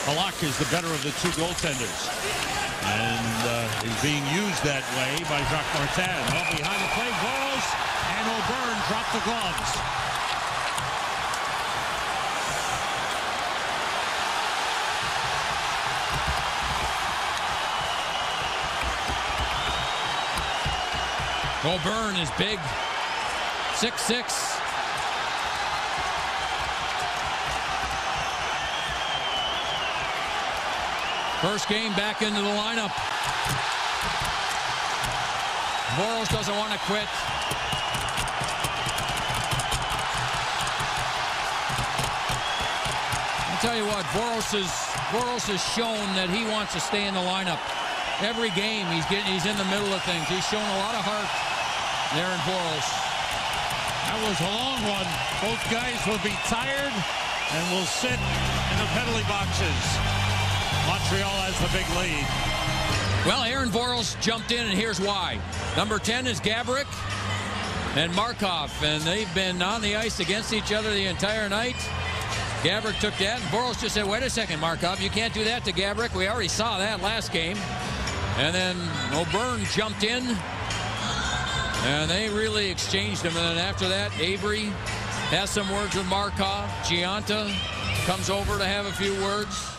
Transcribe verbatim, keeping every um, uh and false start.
Halak is the better of the two goaltenders. And uh, is being used that way by Jacques Martin. Oh, behind the play, Voros and O'Byrne drop the gloves. O'Byrne is big. six six. First game back into the lineup. Voros doesn't want to quit. I'll tell you what, Voros has Voros has shown that he wants to stay in the lineup. Every game he's getting he's in the middle of things. He's shown a lot of heart there in Voros. That was a long one. Both guys will be tired and will sit in the penalty boxes. Montreal has the big lead. Well, Aaron Voros jumped in, and here's why. Number ten is Gaborik and Markov, and they've been on the ice against each other the entire night. Gaborik took that, and Voros just said, wait a second, Markov, you can't do that to Gaborik. We already saw that last game. And then O'Byrne jumped in, and they really exchanged them. And then after that, Avery has some words with Markov. Gianta comes over to have a few words.